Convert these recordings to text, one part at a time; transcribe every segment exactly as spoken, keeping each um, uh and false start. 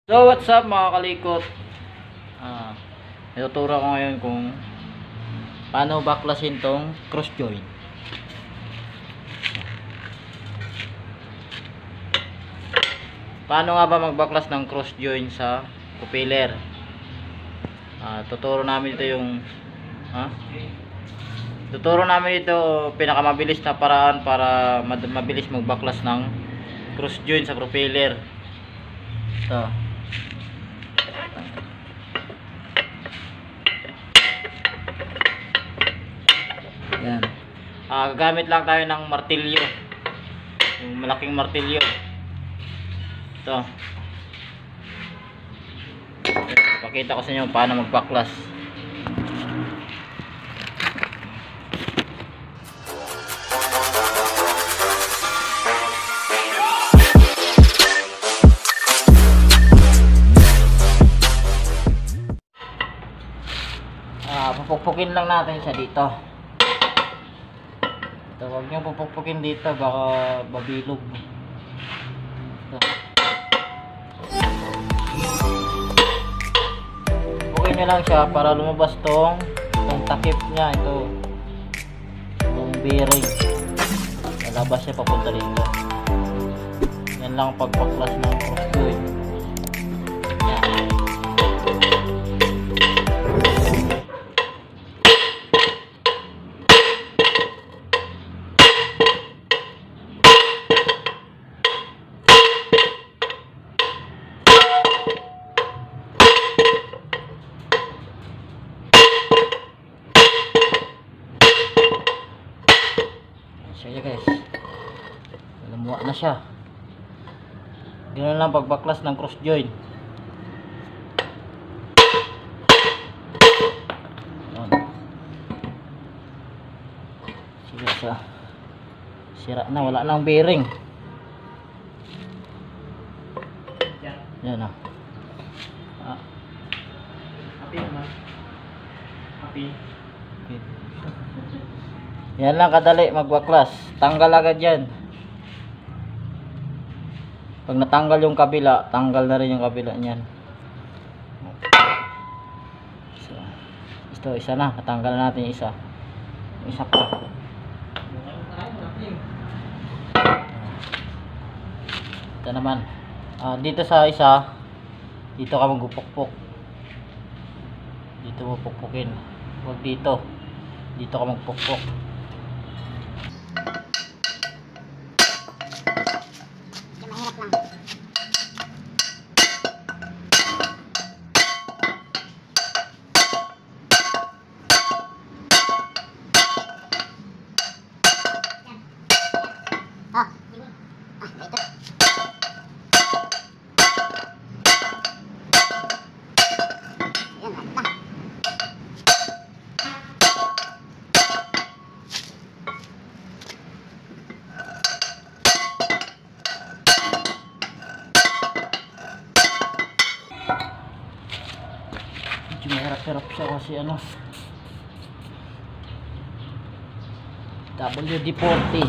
So what's up mga kalikot, ah, ituturo ko ngayon kung paano baklasin tong cross joint. Paano nga ba magbaklas ng cross joint sa propeller? ah, tuturo namin ito yung ha? tuturo namin ito pinakamabilis na paraan para mabilis magbaklas ng cross joint sa propeller. Ito, yan. Ah, gagamit lang tayo ng martilyo, yung malaking martilyo. Ito, pakita ko sa inyo paano magbaklas. Ah, pupukpukin lang natin siya dito. Ito, huwag nyo pupukpukin dito, baka babilog. Ito. Pupukin nyo lang siya para lumabas tong tong takip niya. Ito, yung bearing, lalabas siya papunta dito. Yan lang pagpaklas ng cross joint. Yan. Siya guys, lumuwa na siya. Ganoon lang pagbaklas ng cross joint. Sige, sa sira na, wala nang bearing. Yan na. Ah. Happy naman. Happy. Okay. Yan lang kadali magbaklas. Tanggal agad yan. Pag natanggal yung kabila, tanggal na rin yung kabila niyan. So, ito isa na, natanggal na natin yung isa. Yung isa pa. Ito naman. Ah, dito sa isa, dito ka magpupukpok. Dito mo pukpukin. Huwag dito. Dito ka magpukpok. Mahirap-hirap siya kasi ano, W D forty.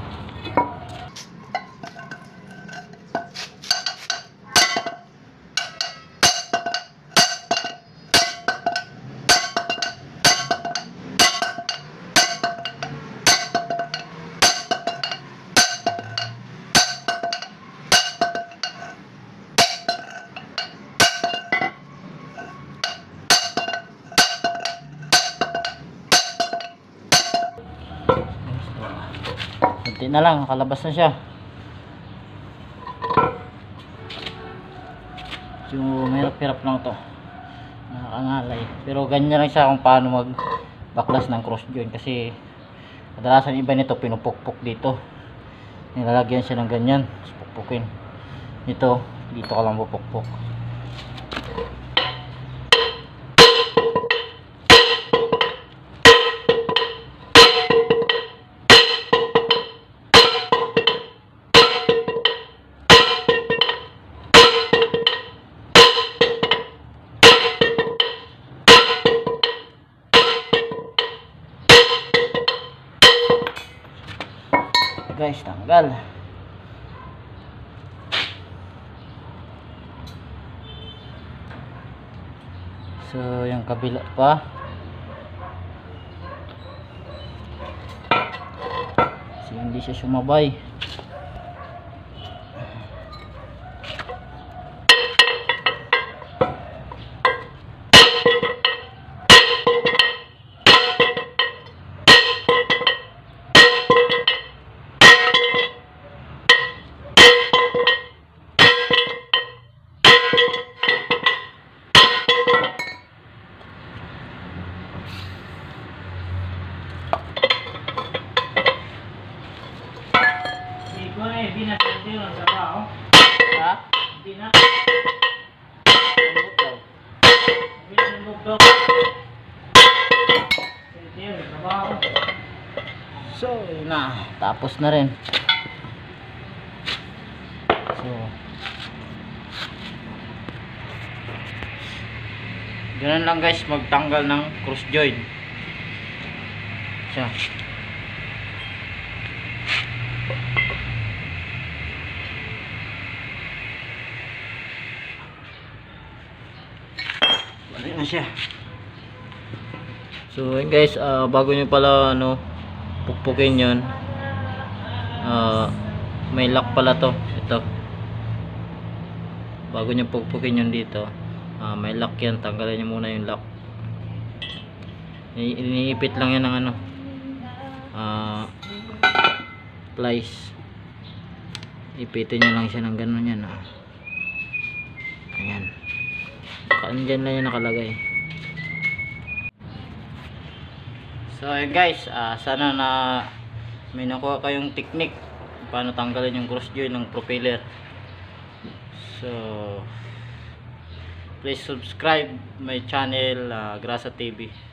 Kunti na lang, nakalabas na siya. Yung mahirap-hirap lang to, nakakangalay. Pero ganyan lang siya kung paano magbaklas ng cross joint. Kasi kadalasan iba nito pinupukpok dito, nilalagyan siya ng ganyan, pukpukin. Ito, dito ka lang pupukpok. Guys, tanggal. So yung kabila pa. So hindi siya sumabay. Hindi na hindi na sa tao. Ha? Hindi na. Lambot daw. Hindi na nagdok. Hindi na sa tao. So yun na, tapos na rin. So ganun lang guys magtanggal ng cross joint. Siya. Balik na siya. So yun guys, uh, bago nyo pala ano pukpukin yun, uh, may lock pala to. Ito, bago nyo pukpukin yun dito, uh, may lock yan. Tanggalin nyo muna yung lock. I iniipit lang yan ng ano, uh, plies. Ipitin nyo lang siya ng ganun yan. Uh. Ayan, andyan lang yan nakalagay. So ayun guys, uh, sana na may nakuha kayong technique paano tanggalin yung cross joint ng propeller. So please subscribe my channel, uh, Grasa T V.